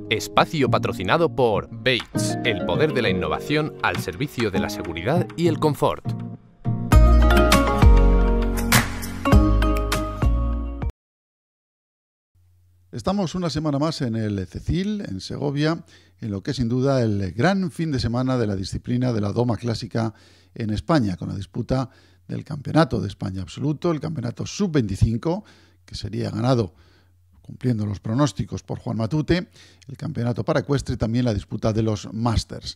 Espacio patrocinado por Bates, el poder de la innovación al servicio de la seguridad y el confort. Estamos una semana más en el Cecil, en Segovia, en lo que es sin duda el gran fin de semana de la disciplina de la doma clásica en España, con la disputa del Campeonato de España Absoluto, el Campeonato Sub-25, que sería ganado, cumpliendo los pronósticos, por Juan Matute, el Campeonato para Ecuestre y también la disputa de los Masters.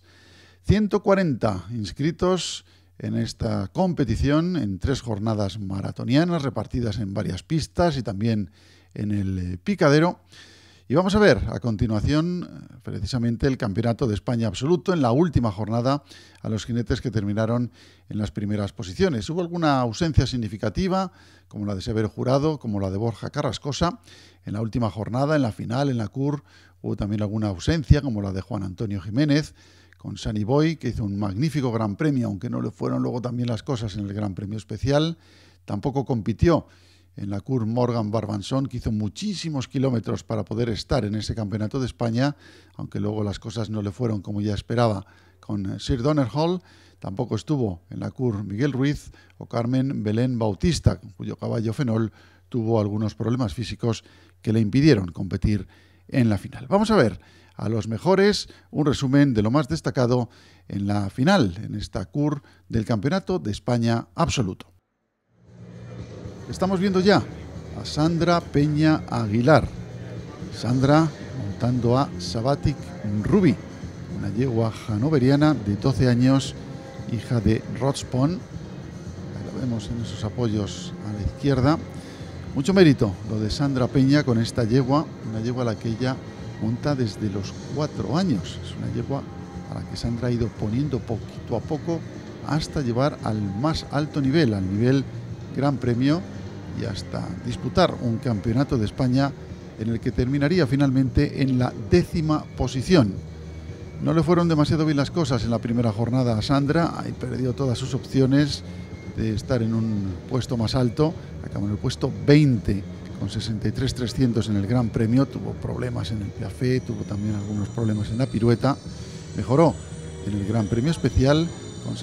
140 inscritos en esta competición en 3 jornadas maratonianas repartidas en varias pistas y también en el picadero. Y vamos a ver a continuación precisamente el Campeonato de España Absoluto en la última jornada a los jinetes que terminaron en las primeras posiciones. Hubo alguna ausencia significativa, como la de Severo Jurado, como la de Borja Carrascosa. En la última jornada, en la final, en la CUR, hubo también alguna ausencia, como la de Juan Antonio Jiménez, con Sunny Boy, que hizo un magnífico Gran Premio, aunque no le fueron luego también las cosas en el Gran Premio Especial. Tampoco compitió en la CUR Morgan Barbanson, que hizo muchísimos kilómetros para poder estar en ese Campeonato de España, aunque luego las cosas no le fueron como ya esperaba con Sir Donerhall. Tampoco estuvo en la CUR Miguel Ruiz o Carmen Belén Bautista, cuyo caballo Fenol tuvo algunos problemas físicos que le impidieron competir en la final. Vamos a ver a los mejores, un resumen de lo más destacado en la final, en esta CUR del Campeonato de España Absoluto. Estamos viendo ya a Sandra Peña Aguilar. Sandra montando a Sabatic Ruby, una yegua hannoveriana de 12 años, hija de Rodspon. Ahí lo vemos en esos apoyos a la izquierda. Mucho mérito lo de Sandra Peña con esta yegua, una yegua a la que ella monta desde los 4 años. Es una yegua a la que Sandra ha ido poniendo poquito a poco hasta llevar al más alto nivel, al nivel Gran Premio, y hasta disputar un Campeonato de España en el que terminaría finalmente en la 10ª posición. No le fueron demasiado bien las cosas en la primera jornada a Sandra, ahí perdió todas sus opciones de estar en un puesto más alto, acabó en el puesto 20 con 63.300 en el Gran Premio, tuvo problemas en el Piafé, tuvo también algunos problemas en la pirueta, mejoró en el Gran Premio Especial con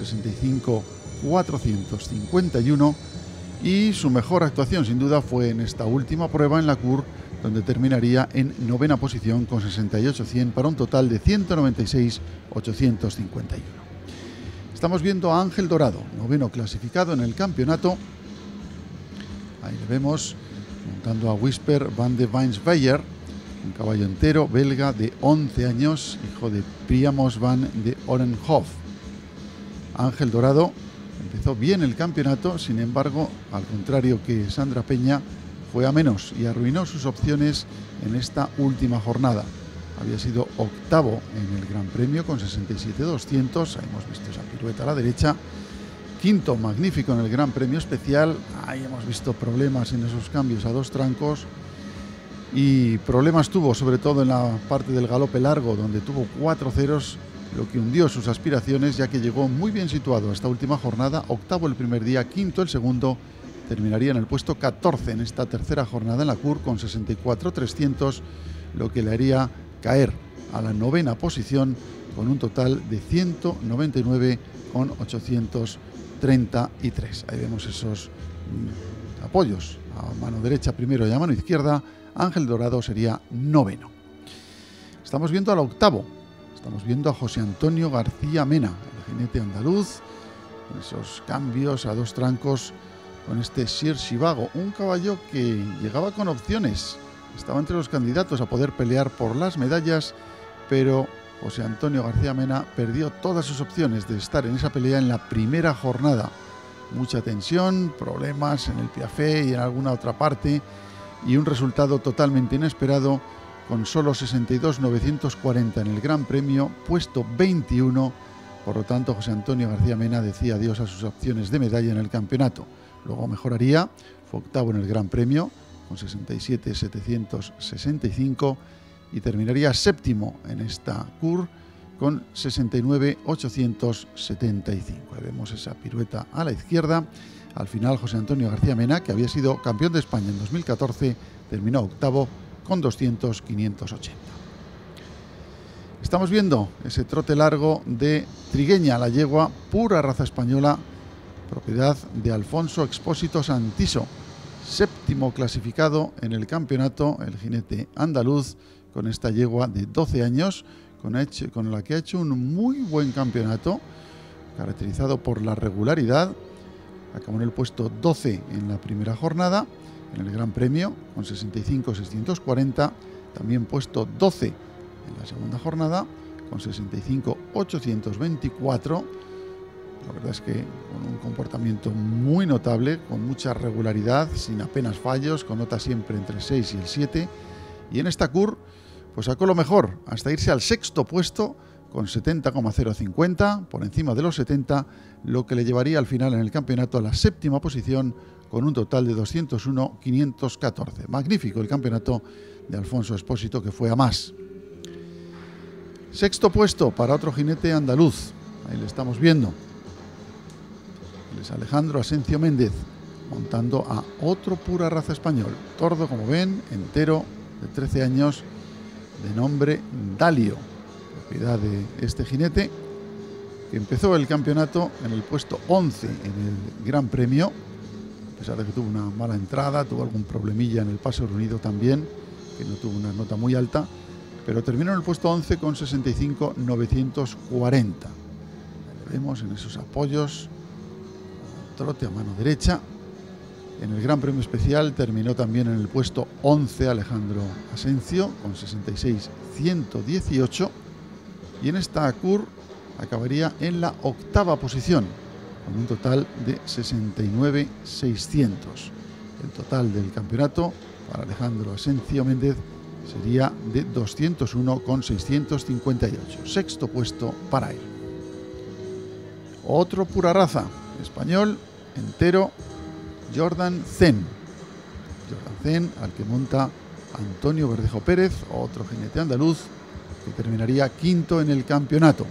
65.451 y su mejor actuación sin duda fue en esta última prueba en la CUR, donde terminaría en 9ª posición con 68.100 para un total de 196.851. Estamos viendo a Ángel Dorado, 9º clasificado en el campeonato. Ahí le vemos montando a Whisper van de Weinsweijer, un caballo entero belga de 11 años, hijo de Priamos van de Orenhof. Ángel Dorado empezó bien el campeonato, sin embargo, al contrario que Sandra Peña, fue a menos y arruinó sus opciones en esta última jornada. Había sido 8º en el Gran Premio con 67.200, ahí hemos visto esa pirueta a la derecha. 5º magnífico en el Gran Premio Especial, ahí hemos visto problemas en esos cambios a 2 trancos. Y problemas tuvo sobre todo en la parte del galope largo, donde tuvo 4 ceros, lo que hundió sus aspiraciones, ya que llegó muy bien situado a esta última jornada, 8º el primer día, 5º el segundo, terminaría en el puesto 14 en esta tercera jornada en la CUR con 64.300, lo que le haría caer a la 9ª posición con un total de 199.833. Ahí vemos esos apoyos a mano derecha primero y a mano izquierda. Ángel Dorado sería 9º. Estamos viendo al 8º. Estamos viendo a José Antonio García Mena, el jinete andaluz, con esos cambios a 2 trancos con este Sir Shivago, un caballo que llegaba con opciones, estaba entre los candidatos a poder pelear por las medallas, pero José Antonio García Mena perdió todas sus opciones de estar en esa pelea en la primera jornada. Mucha tensión, problemas en el Piafé y en alguna otra parte, y un resultado totalmente inesperado, con solo 62.940 en el Gran Premio, puesto 21. Por lo tanto, José Antonio García Mena decía adiós a sus opciones de medalla en el campeonato. Luego mejoraría, fue 8º en el Gran Premio, con 67.765, y terminaría 7º en esta CUR, con 69.875. Vemos esa pirueta a la izquierda. Al final, José Antonio García Mena, que había sido campeón de España en 2014, terminó 8º con 200.580. Estamos viendo ese trote largo de Trigueña, la yegua pura raza española, propiedad de Alfonso Expósito Santiso, séptimo clasificado en el campeonato, el jinete andaluz, con esta yegua de 12 años, con la que ha hecho un muy buen campeonato, caracterizado por la regularidad. Acabó en el puesto 12 en la primera jornada, en el Gran Premio, con 65.640, también puesto 12 en la segunda jornada, con 65.824. La verdad es que con un comportamiento muy notable, con mucha regularidad, sin apenas fallos, con nota siempre entre el 6 y el 7. Y en esta CUR, pues sacó lo mejor, hasta irse al sexto puesto, con 70,050, por encima de los 70, lo que le llevaría al final en el campeonato a la séptima posición, con un total de 201.514. Magnífico el campeonato de Alfonso Expósito, que fue a más. Sexto puesto para otro jinete andaluz, ahí le estamos viendo. Es Alejandro Asencio Méndez, montando a otro pura raza español, tordo, como ven, entero, de 13 años, de nombre Dalio, propiedad de este jinete, que empezó el campeonato en el puesto 11 en el Gran Premio, a pesar de que tuvo una mala entrada, tuvo algún problemilla en el paso reunido también, que no tuvo una nota muy alta, pero terminó en el puesto 11 con 65.940. Vemos en esos apoyos, trote a mano derecha. En el Gran Premio Especial terminó también en el puesto 11 Alejandro Asencio con 66.118, y en esta CUR acabaría en la octava posición con un total de 69.600. El total del campeonato para Alejandro Asencio Méndez sería de 201.658. Sexto puesto para él. Otro pura raza español, entero, Jordan Zen. Jordan Zen, al que monta Antonio Verdejo Pérez, otro jinete andaluz, que terminaría quinto en el campeonato.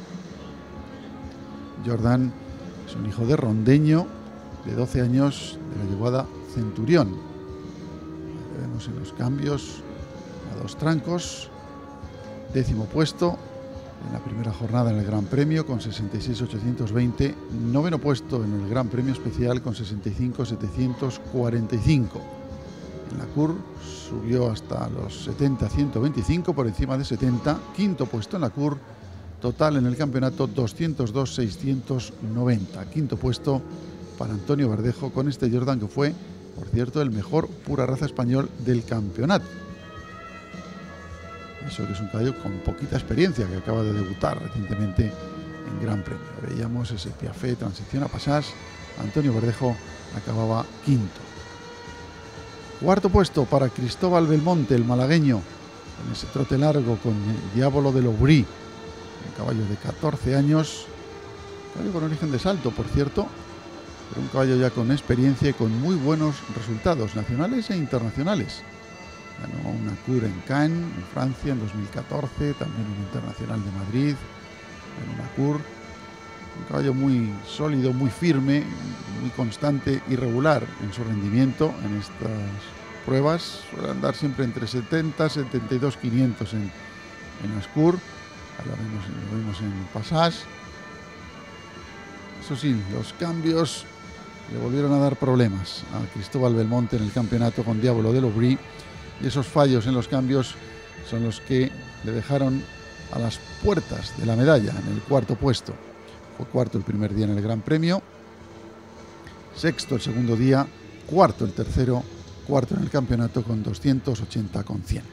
Jordan es un hijo de rondeño, de 12 años, de la yeguada Centurión. Ahí vemos en los cambios a dos trancos, décimo puesto en la primera jornada en el Gran Premio con 66.820, noveno puesto en el Gran Premio Especial con 65.745. En la CUR subió hasta los 70.125, por encima de 70, quinto puesto en la CUR, total en el campeonato 202.690, quinto puesto para Antonio Verdejo con este Jordan, que fue, por cierto, el mejor pura raza español del campeonato. Eso que es un caballo con poquita experiencia, que acaba de debutar recientemente en Gran Premio. Veíamos ese Piafé, transición a Passage. Antonio Verdejo acababa quinto. Cuarto puesto para Cristóbal Belmonte, el malagueño, en ese trote largo con el Diablo de Loubry, un caballo de 14 años, caballo con origen de Salto, por cierto, pero un caballo ya con experiencia y con muy buenos resultados nacionales e internacionales. Ganó una CUR en Cannes, en Francia, en 2014, también un internacional de Madrid, en una CUR. Un caballo muy sólido, muy firme, muy constante y regular en su rendimiento en estas pruebas. Suele andar siempre entre 70 y 72.500 en las CUR. Ahora lo vemos en Passage. Eso sí, los cambios le volvieron a dar problemas a Cristóbal Belmonte en el campeonato con Diablo de Loubry. Y esos fallos en los cambios son los que le dejaron a las puertas de la medalla en el cuarto puesto. Fue cuarto el primer día en el Gran Premio, sexto el segundo día, cuarto el tercero, cuarto en el campeonato con 280,100.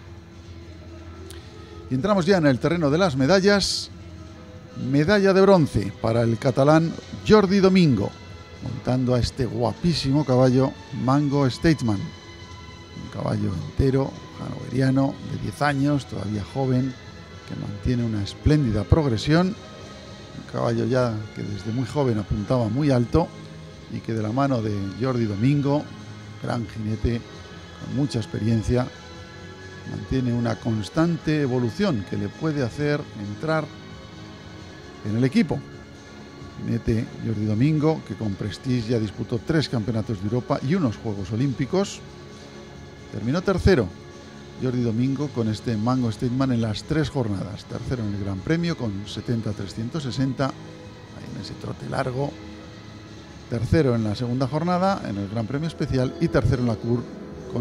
Y entramos ya en el terreno de las medallas. Medalla de bronce para el catalán Jordi Domingo, montando a este guapísimo caballo Mango Statesman. Un caballo entero, hanoveriano, de 10 años, todavía joven, que mantiene una espléndida progresión. Un caballo ya que desde muy joven apuntaba muy alto y que de la mano de Jordi Domingo, gran jinete con mucha experiencia, mantiene una constante evolución que le puede hacer entrar en el equipo. Jinete Jordi Domingo, que con Prestige ya disputó 3 campeonatos de Europa y unos Juegos Olímpicos. Terminó tercero Jordi Domingo con este Mango Statement en las 3 jornadas. Tercero en el Gran Premio con 70-360, ahí en ese trote largo. Tercero en la segunda jornada en el Gran Premio Especial y tercero en la CUR con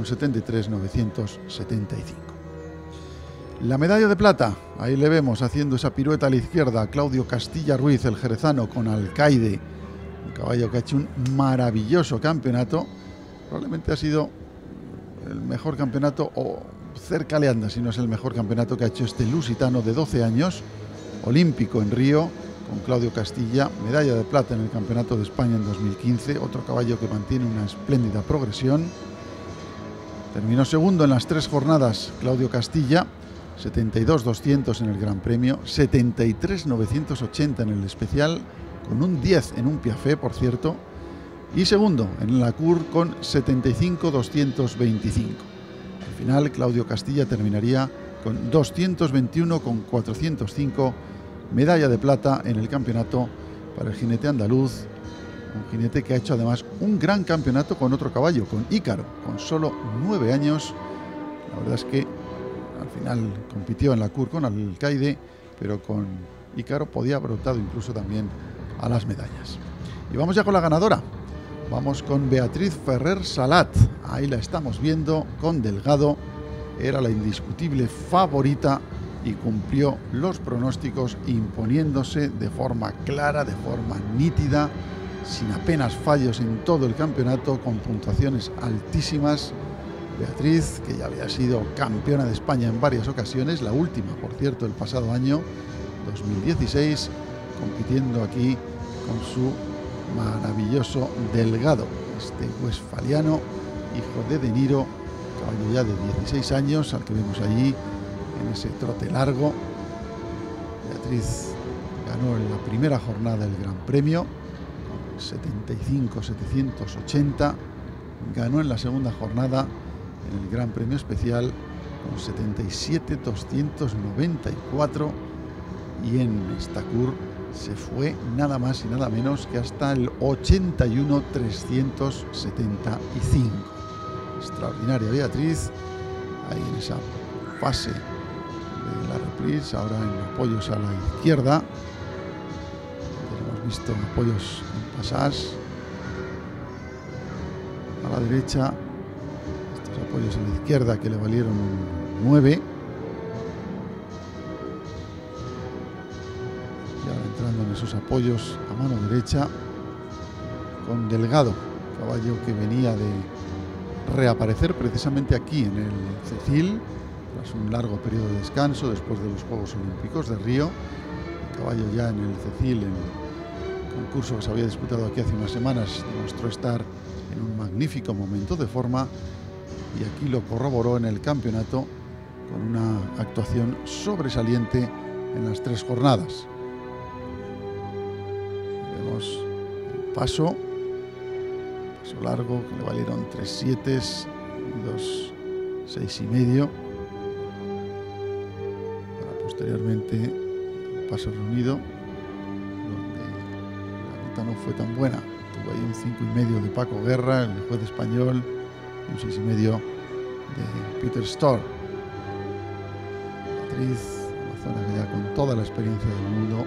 73-975. La medalla de plata, ahí le vemos haciendo esa pirueta a la izquierda a Claudio Castilla Ruiz, el jerezano, con Alcaide, un caballo que ha hecho un maravilloso campeonato. Probablemente ha sido el mejor campeonato, o cerca le anda si no es el mejor campeonato que ha hecho este lusitano de 12 años, olímpico en Río, con Claudio Castilla, medalla de plata en el Campeonato de España en 2015, otro caballo que mantiene una espléndida progresión. Terminó segundo en las 3 jornadas Claudio Castilla, 72-200 en el Gran Premio, 73-980 en el especial, con un 10 en un Piafé, por cierto, y segundo en la CUR con 75-225. Al final, Claudio Castilla terminaría con 221,405, medalla de plata en el campeonato para el jinete andaluz, un jinete que ha hecho además un gran campeonato con otro caballo, con Ícaro, con solo 9 años. La verdad es que al final compitió en la CUR con Alcaide, pero con Ícaro podía haber optado incluso también a las medallas. Y vamos ya con la ganadora. Vamos con Beatriz Ferrer Salat. Ahí la estamos viendo con Delgado. Era la indiscutible favorita y cumplió los pronósticos, imponiéndose de forma clara, de forma nítida, sin apenas fallos en todo el campeonato, con puntuaciones altísimas. Beatriz, que ya había sido campeona de España en varias ocasiones, la última, por cierto, el pasado año 2016, compitiendo aquí con su maravilloso Delgado, este westfaliano, hijo de De Niro, caballo ya de 16 años, al que vemos allí en ese trote largo. Beatriz ganó en la primera jornada el Gran Premio, 75-780, ganó en la segunda jornada en el Gran Premio Especial con 77-294, y en esta CUR se fue nada más y nada menos que hasta el 81-375. Extraordinaria Beatriz, ahí en esa fase de la reprise, ahora en apoyos a la izquierda. Hemos visto apoyos en pasás a la derecha, estos apoyos en la izquierda que le valieron un 9. Entrando en esos apoyos a mano derecha con Delgado, caballo que venía de reaparecer precisamente aquí en el Cecil tras un largo periodo de descanso después de los Juegos Olímpicos de Río. El caballo ya en el Cecil, en el concurso que se había disputado aquí hace unas semanas, demostró estar en un magnífico momento de forma, y aquí lo corroboró en el campeonato con una actuación sobresaliente en las 3 jornadas. El paso largo que le valieron 3 7 y 2 6,5, para posteriormente el paso reunido, donde la ruta no fue tan buena. Tuvo ahí un 5,5 de Paco Guerra, el juez español, y un 6,5 de Peter Storr. Beatriz, una zona que ya con toda la experiencia del mundo,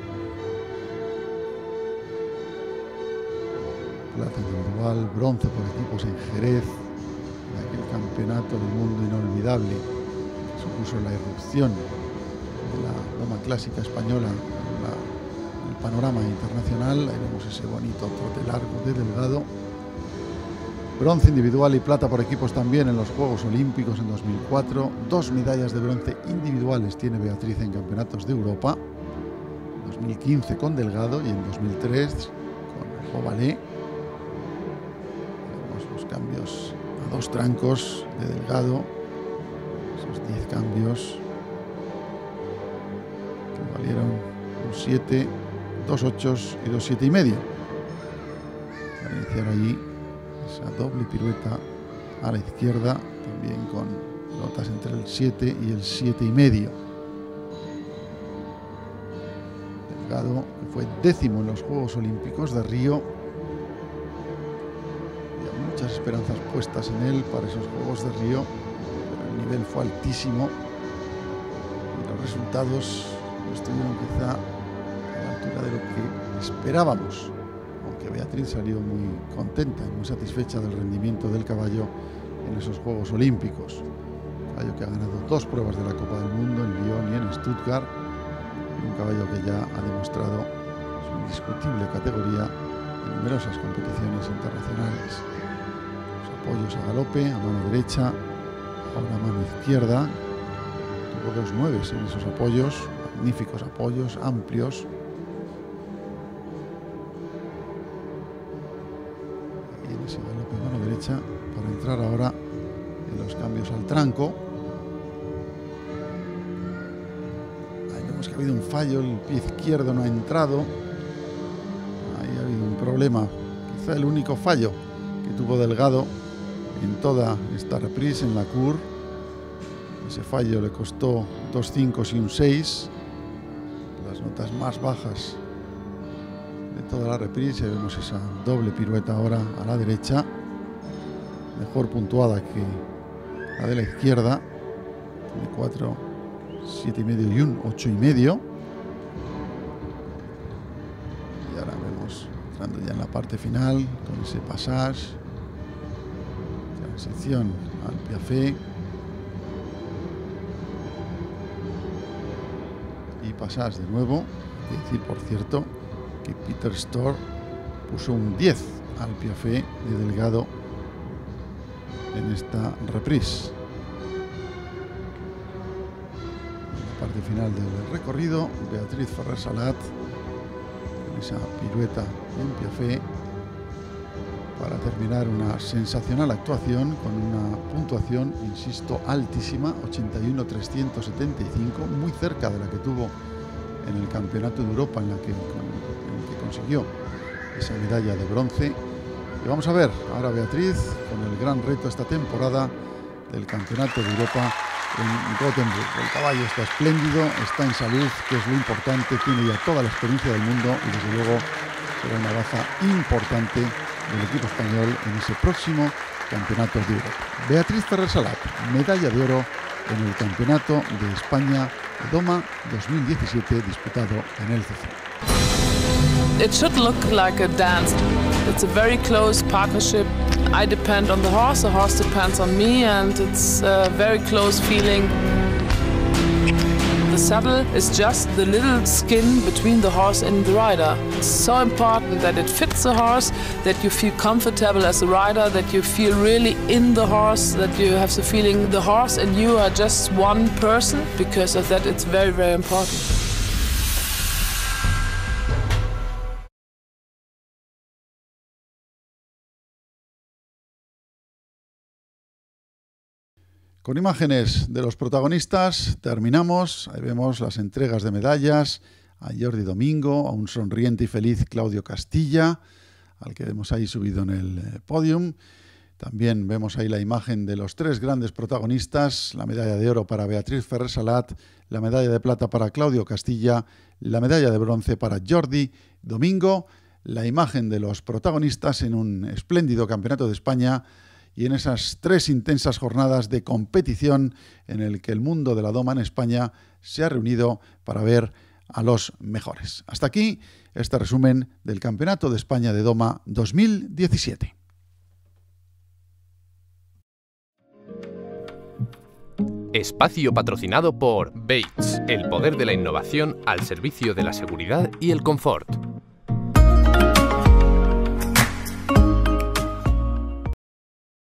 plata individual, bronce por equipos en Jerez, en aquel campeonato del mundo inolvidable que supuso la irrupción de la doma clásica española en el panorama internacional. Ahí vemos ese bonito trote largo de Delgado. Bronce individual y plata por equipos también en los Juegos Olímpicos en 2004. 2 medallas de bronce individuales tiene Beatriz en campeonatos de Europa, en 2015 con Delgado y en 2003 con Jovalé. Cambios a 2 trancos de Delgado, esos 10 cambios que valieron un 7, 2 8 y 2 7,5 para iniciar allí esa doble pirueta a la izquierda, también con notas entre el 7 y el 7,5. Delgado, que fue 10º en los Juegos Olímpicos de Río. Muchas esperanzas puestas en él para esos Juegos de Río, pero el nivel fue altísimo y los resultados no estuvieron quizá a la altura de lo que esperábamos, aunque Beatriz salió muy contenta y muy satisfecha del rendimiento del caballo en esos Juegos Olímpicos. Un caballo que ha ganado 2 pruebas de la Copa del Mundo, en Lyon y en Stuttgart, y un caballo que ya ha demostrado su indiscutible categoría en numerosas competiciones internacionales. Los apoyos a galope, a mano derecha, ahora a mano izquierda. Tuvo 2 9s en esos apoyos, magníficos apoyos, amplios. Y en ese galope a mano derecha, para entrar ahora en los cambios al tranco. Ahí vemos que ha habido un fallo, el pie izquierdo no ha entrado. Ahí ha habido un problema, quizá el único fallo que tuvo Delgado en toda esta reprise en la Cour. Ese fallo le costó 2 5 y un 6, las notas más bajas de toda la reprise. Vemos esa doble pirueta ahora a la derecha, mejor puntuada que la de la izquierda, de 4 7,5 y un 8,5. Y ahora vemos entrando ya en la parte final con ese passage, transición al piafé y passage de nuevo. Hay que decir, por cierto, que Peter Storr puso un 10 al piafé de Delgado en esta reprise. En la parte final del recorrido, Beatriz Ferrer Salat con esa pirueta en piafé para terminar una sensacional actuación con una puntuación, insisto, altísima, 81.375, muy cerca de la que tuvo en el Campeonato de Europa en el que consiguió esa medalla de bronce. Y vamos a ver ahora a Beatriz con el gran reto esta temporada del Campeonato de Europa en Gothenburg. El caballo está espléndido, está en salud, que es lo importante, tiene ya toda la experiencia del mundo y desde luego será una baza importante del equipo español en ese próximo Campeonato de Europa. Beatriz Ferrer Salat, medalla de oro en el Campeonato de España de Doma 2017 disputado en el CC. It should look like a dance. It's a very close partnership. I depend on the horse depends on me, and it's a very close feeling. The saddle is just the little skin between the horse and the rider. It's so important that it fits the horse, that you feel comfortable as a rider, that you feel really in the horse, that you have the feeling the horse and you are just one person. Because of that, it's very, very important. Con imágenes de los protagonistas terminamos. Ahí vemos las entregas de medallas a Jordi Domingo, a un sonriente y feliz Claudio Castilla, al que vemos ahí subido en el podium. También vemos ahí la imagen de los 3 grandes protagonistas, la medalla de oro para Beatriz Ferrer Salat, la medalla de plata para Claudio Castilla, la medalla de bronce para Jordi Domingo, la imagen de los protagonistas en un espléndido Campeonato de España y en esas 3 intensas jornadas de competición en el que el mundo de la doma en España se ha reunido para ver a los mejores. Hasta aquí este resumen del Campeonato de España de Doma 2017. Espacio patrocinado por Bates, el poder de la innovación al servicio de la seguridad y el confort.